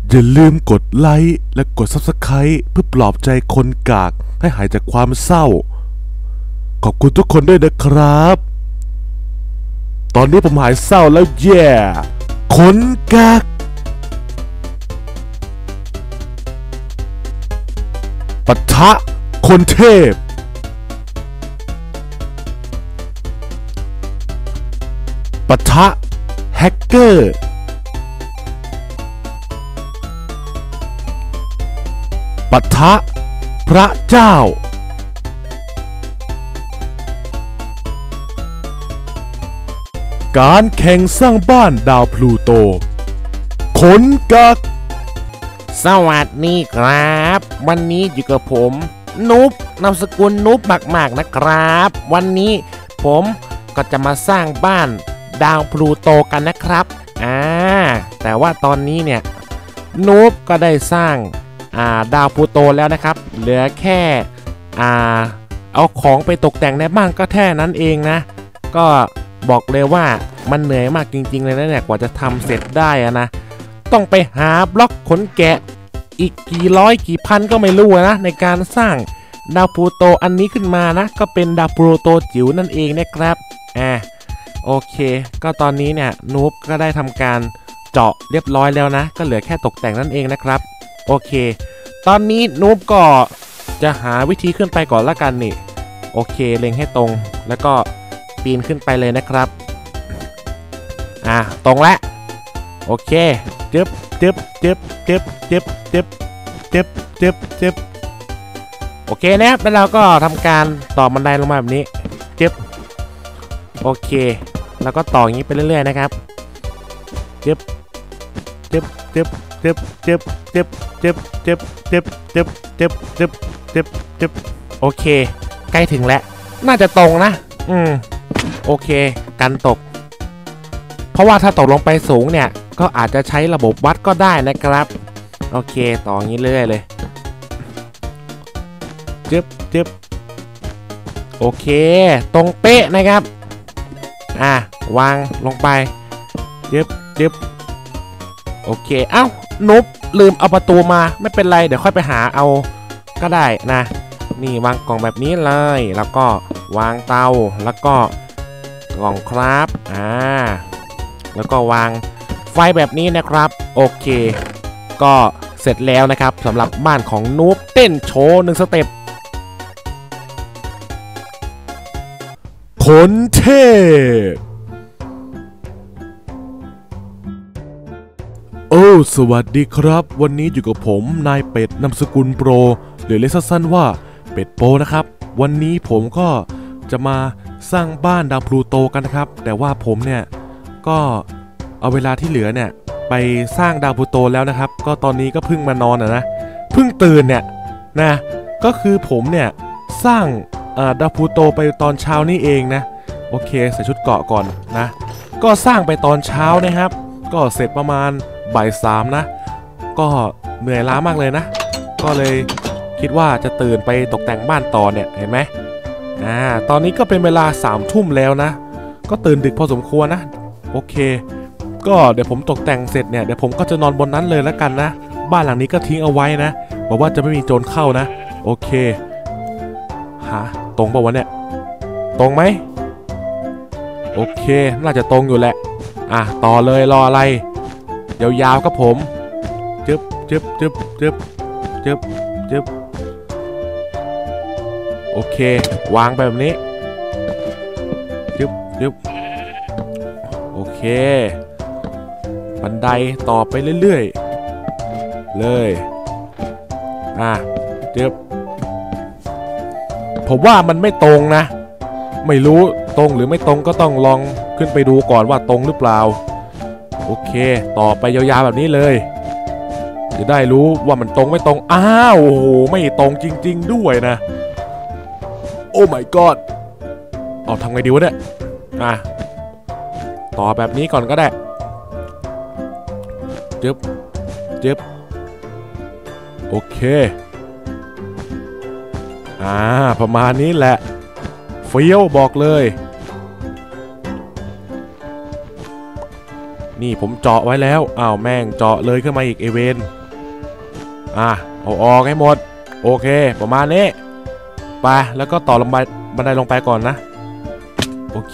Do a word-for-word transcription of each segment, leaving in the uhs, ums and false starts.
อย่าลืมกดไลค์และกด ซับสไครบ์ เพื่อปลอบใจคนกากให้หายจากความเศร้าขอบคุณทุกคนด้วยนะครับตอนนี้ผมหายเศร้าแล้วแย่คนกากปะทะคนเทพปะทะแฮกเกอร์ปะทะพระเจ้าการแข่งสร้างบ้านดาวพลูโตขนกักสวัสดีครับวันนี้อยู่กับผมนุ๊บนามสกุลนุ๊บมากๆนะครับวันนี้ผมก็จะมาสร้างบ้านดาวพลูโตกันนะครับอ่าแต่ว่าตอนนี้เนี่ยนุ๊บก็ได้สร้างอ่าดาวพลูโตแล้วนะครับเหลือแค่อ่าเอาของไปตกแต่งในบ้านก็แค่นั้นเองนะก็บอกเลยว่ามันเหนื่อยมากจริงๆเลยนะเนี่ยกว่าจะทำเสร็จได้อะนะต้องไปหาบล็อกขนแกะอีกกี่ร้อยกี่พันก็ไม่รู้นะในการสร้างดาวพลูโตอันนี้ขึ้นมานะก็เป็นดาวพลูโตจิ๋วนั่นเองนะครับอ่าโอเคก็ตอนนี้เนี่ยนูบก็ได้ทำการเจาะเรียบร้อยแล้วนะก็เหลือแค่ตกแต่งนั่นเองนะครับโอเคตอนนี้นูบก็จะหาวิธีขึ้นไปก่อนละกันนี่โอเคเล็งให้ตรงแล้วก็ปีนขึ้นไปเลยนะครับอ่ะตรงแล้วโอเคจึ๊บจึ๊บจึ๊บจึ๊บจึ๊บจึ๊บจึ๊บจึ๊บจึ๊บโอเคนะครับแล้วเราก็ทำการต่อบันไดลงมาแบบนี้จึ๊บโอเคแล้วก็ต่ออย่างนี้ไปเรื่อยๆนะครับจึ๊บจึ๊บจึ๊บจึ๊บจึ๊บจึ๊บจึ๊บจึ๊บจึ๊บจึ๊บจึ๊บจึ๊บจึ๊บจึ๊บโอเคใกล้ถึงแล้วน่าจะตรงนะอืมโอเคกันตกเพราะว่าถ้าตกลงไปสูงเนี่ยก็อาจจะใช้ระบบวัดก็ได้นะครับโอเคต่ออย่างนี้เรื่อยเลยจึ๊บจึ๊บโอเคตรงเป๊ะนะครับอ่ะวางลงไปจึ๊บจึ๊บโอเคเอ้านุ๊บลืมเอาประตูมาไม่เป็นไรเดี๋ยวค่อยไปหาเอาก็ได้นะนี่วางกล่องแบบนี้เลยแล้วก็วางเตาแล้วก็กล่องครับอ่าแล้วก็วางไฟแบบนี้นะครับโอเคก็เสร็จแล้วนะครับสำหรับบ้านของนูบเต้นโชว์หนึ่งสเต็ปขนเทพโอ้สวัสดีครับวันนี้อยู่กับผมนายเป็ดนามสกุลโปรหรือเรียกสั้นๆว่าเป็ดโปรนะครับวันนี้ผมก็จะมาสร้างบ้านดาวพลูโตกันนะครับแต่ว่าผมเนี่ยก็เอาเวลาที่เหลือเนี่ยไปสร้างดาวพลูโตแล้วนะครับก็ตอนนี้ก็เพิ่งมานอนอ่ะนะเพิ่งตื่นเนี่ยนะก็คือผมเนี่ยสร้างดาวพลูโตไปตอนเช้านี่เองนะโอเคใส่ชุดเกราะก่อนนะก็สร้างไปตอนเช้านะครับก็เสร็จประมาณบ่ายสามนะก็เหนื่อยล้ามากเลยนะก็เลยคิดว่าจะตื่นไปตกแต่งบ้านต่อเนี่ยเห็นไหมอ่าตอนนี้ก็เป็นเวลาสามทุ่มแล้วนะก็ตื่นดึกพอสมควรนะโอเคก็เดี๋ยวผมตกแต่งเสร็จเนี่ยเดี๋ยวผมก็จะนอนบนนั้นเลยแล้วกันนะบ้านหลังนี้ก็ทิ้งเอาไว้นะบอกว่าจะไม่มีโจรเข้านะโอเคหาตรงป่าวะเนี่ยตรงไหมโอเคน่าจะตรงอยู่แหละอ่ะต่อเลยรออะไรยาวๆครับผมจึ๊บจึ๊บจึ๊บจึ๊บจึ๊บจึ๊บโอเควางไปแบบนี้จึ๊บจึ๊บโอเคบันไดต่อไปเรื่อยๆเลยอ่ะจึ๊บผมว่ามันไม่ตรงนะไม่รู้ตรงหรือไม่ตรงก็ต้องลองขึ้นไปดูก่อนว่าตรงหรือเปล่าโอเคต่อไปยาวๆแบบนี้เลยจะได้รู้ว่ามันตรงไม่ตรงอ้าวโอ้โหไม่ตรงจริงๆด้วยนะโอ้ my god เอาทำไงดีวะเนี่ยอ่ะต่อแบบนี้ก่อนก็ได้จึ๊บจึ๊บโอเคอ่าประมาณนี้แหละเฟี้ยวบอกเลยนี่ผมเจาะไว้แล้วอ้าวแม่งเจาะเลยขึ้นมาอีกเอเวนอ่ะเอาออกให้หมดโอเคประมาณนี้ไปแล้วก็ต่อลงไปบันไดลงไปก่อนนะโอเค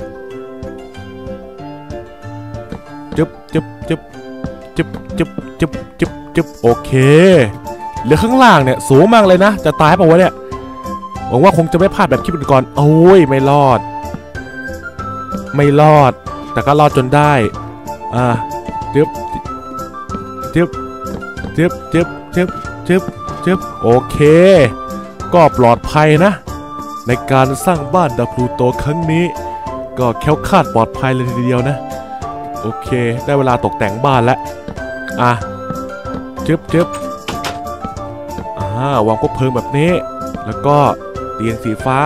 จึ๊บจึ๊บจึ๊บจึ๊บจึ๊บจึ๊บจึ๊บจึ๊บโอเคเหลือข้างล่างเนี่ยสูงมากเลยนะจะตายเปล่าวะเนี่ยหวังว่าคงจะไม่พลาดแบบคลิปก่อนโอ้ยไม่รอดไม่รอดแต่ก็รอดจนได้อ่าจึ๊บจึ๊บจึ๊บจึ๊บจึ๊บจึ๊บจึ๊บโอเคก็ปลอดภัยนะในการสร้างบ้านดาวพลูโตครั้งนี้ก็แคล้วคลาดปลอดภัยเลยทีเดียวนะโอเคได้เวลาตกแต่งบ้านแล้วอ่ะจึ๊บจึ๊บอ่าวางพวกเพลิงแบบนี้แล้วก็เตียงสีฟ้า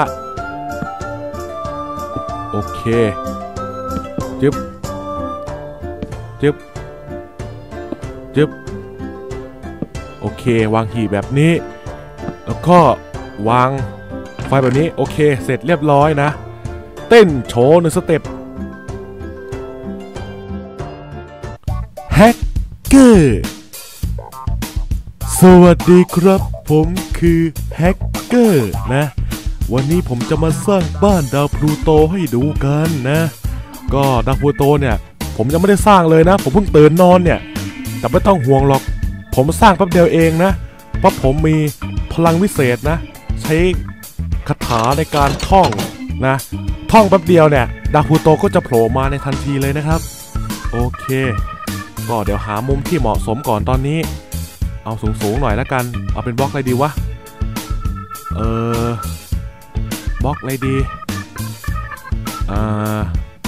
โอเคจึ๊บจึ๊บจึ๊บโอเควางหีบแบบนี้แล้วก็วางไฟแบบนี้โอเคเสร็จเรียบร้อยนะเต้นโชว์หนึ่งสเต็ปแฮกเกอร์สวัสดีครับผมคือแฮกเกอร์นะวันนี้ผมจะมาสร้างบ้านดาวพลูโตให้ดูกันนะก็ดาวพลูโตเนี่ยผมยังไม่ได้สร้างเลยนะผมเพิ่งตื่นนอนเนี่ยแต่ไม่ต้องห่วงหรอกผมสร้างแป๊บเดียวเองนะเพราะผมมีพลังวิเศษนะใช้คาถาในการท่องนะท่องแป๊บเดียวเนี่ยดาวพลูโตก็จะโผล่มาในทันทีเลยนะครับโอเคก็เดี๋ยวหามุมที่เหมาะสมก่อนตอนนี้เอาสูงๆหน่อยแล้วกันเอาเป็นบล็อกอะไรดีวะเออบล็อกอะไรดีอ่า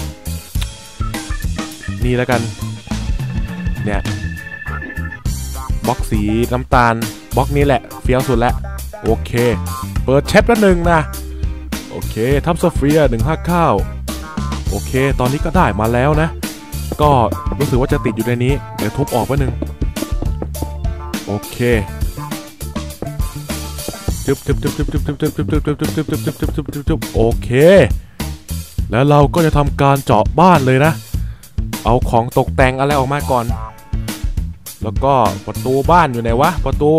นี่แล้วกันเนี่ยบล็อกสีน้ำตาลบล็อกนี้แหละเฟี้ยวสุดแล้วโอเคเปิดแชทละหนึ่งนะโอเคทับสเฟียร์หนึ่งห้าเก้าโอเคตอนนี้ก็ได้มาแล้วนะก็รู้สึกว่าจะติดอยู่ในนี้เดี๋ยวทุบออกไปหนึ่งโอเคจึ๊บจึ๊บจึ๊บจึ๊บจึ๊บจึ๊บจึ๊บจึ๊บจึ๊บจึ๊บจึ๊บจึ๊บจึ๊บจึ๊บจึ๊บจึ๊บโอเคแล้วเราก็จะทำการเจาะบ้านเลยนะเอาของตกแต่งอะไรออกมาก่อนแล้วก็ประตูบ้านอยู่ไหนวะประตู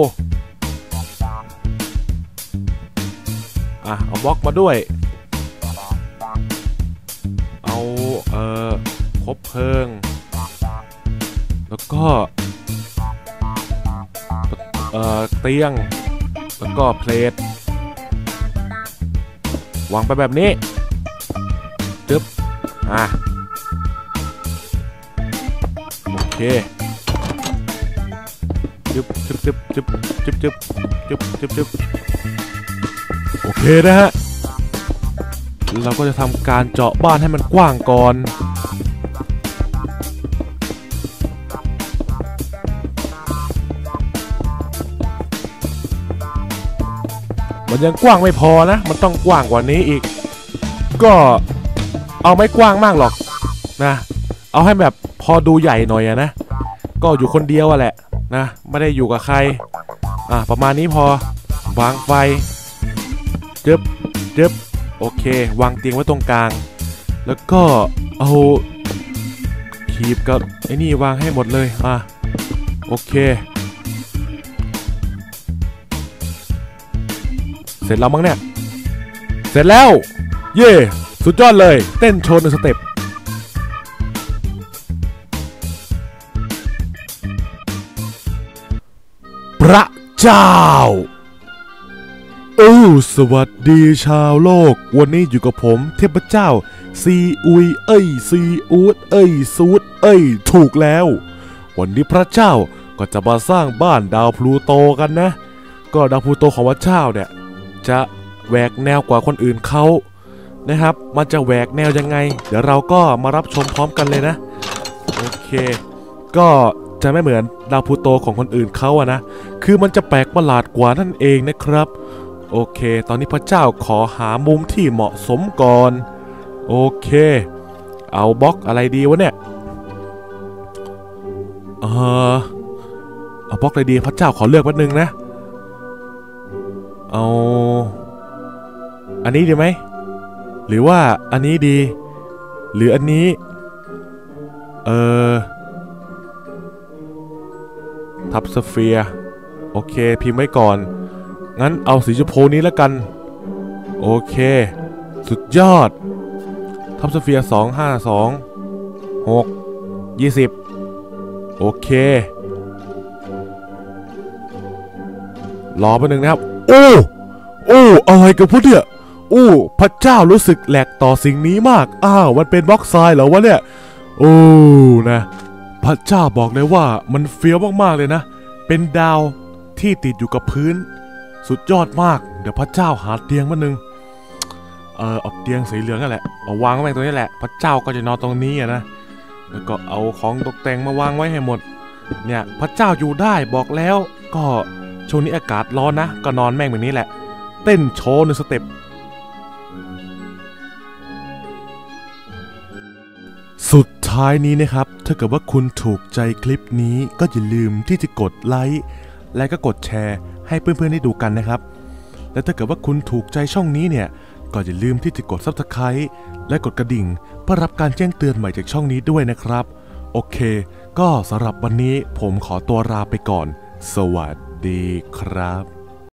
อ่ะเอาบล็อกมาด้วยเอาเอ่อคบเพลิงแล้วก็เอ่อเตียงแล้วก็เพลทวางไปแบบนี้จึ๊บอ่ะโอเคจึ๊บจึ๊บจึ๊บจึ๊บจึ๊บจึ๊บจึ๊บจึ๊บจึ๊บโอเคนะฮะเราก็จะทำการเจาะบ้านให้มันกว้างก่อนมันยังกว้างไม่พอนะมันต้องกว้างกว่านี้อีกก็เอาไม่กว้างมากหรอกนะเอาให้แบบพอดูใหญ่หน่อยนะก็อยู่คนเดียวอะแหละนะไม่ได้อยู่กับใครอ่ะประมาณนี้พอวางไฟจึ๊บจึ๊บโอเควางเตียงไว้ตรงกลางแล้วก็เอาขีบกับไอ้นี่วางให้หมดเลยอ่ะโอเคเสร็จแล้วมั้งเนี่ยเสร็จแล้วเย่สุดยอดเลยเต้นโชว์หนึ่งสเต็ปพระเจ้าโอ้สวัสดีชาวโลกวันนี้อยู่กับผมเทพเจ้าซีอุยเอ้ยซีอูดเอ้ยซูดเอ้ยถูกแล้ววันนี้พระเจ้าก็จะมาสร้างบ้านดาวพลูโตกันนะก็ดาวพลูโตของพระเจ้าเนี่ยจะแหวกแนวกว่าคนอื่นเขานะครับมันจะแหวกแนวยังไงเดี๋ยวเราก็มารับชมพร้อมกันเลยนะโอเคก็จะไม่เหมือนดาวพลูโตของคนอื่นเขาอะนะคือมันจะแปลกประหลาดกว่านั่นเองนะครับโอเคตอนนี้พระเจ้าขอหามุมที่เหมาะสมก่อนโอเคเอาบล็อกอะไรดีวะเนี่ยเออเอาบล็อกอะไรดีพระเจ้าขอเลือกแป๊บนึงนะเอาอันนี้ดีไหมหรือว่าอันนี้ดีหรืออันนี้เออทับสเฟียร์โอเคพิมพ์ไว้ก่อนงั้นเอาสีชมพูนี้แล้วกันโอเคสุดยอดทับสเฟียร์สองห้าสองหกยี่สิบโอเครอแป๊บนึงนะครับโอ้โอ้อะไรกันพวกเนี่ยโอ้พระเจ้ารู้สึกแหลกต่อสิ่งนี้มากอ้าวมันเป็นบล็อกทรายเหรอวะเนี่ยโอ้นะพระเจ้าบอกเลยว่ามันเฟี้ยวมากๆเลยนะเป็นดาวที่ติดอยู่กับพื้นสุดยอดมากเดี๋ยวพระเจ้าหาเตียงมาหนึ่งเออเอาเตียงสีเหลืองนั่นแหละเอาวางไว้ตรงนี้แหละพระเจ้าก็จะนอนตรงนี้นะแล้วก็เอาของตกแต่งมาวางไว้ให้หมดเนี่ยพระเจ้าอยู่ได้บอกแล้วก็ช่วงนี้อากาศร้อนนะก็นอนแม่งแบบนี้แหละเต้นโชว์หนึ่งสเต็ปสุดท้ายนี้นะครับถ้าเกิดว่าคุณถูกใจคลิปนี้ก็อย่าลืมที่จะกดไลค์และก็กดแชร์ให้เพื่อนๆได้ดูกันนะครับและถ้าเกิดว่าคุณถูกใจช่องนี้เนี่ยก็อย่าลืมที่จะกด ซับสไครบ์ และกดกระดิ่งเพื่อรับการแจ้งเตือนใหม่จากช่องนี้ด้วยนะครับโอเคก็สำหรับวันนี้ผมขอตัวลาไปก่อนสวัสดีครับ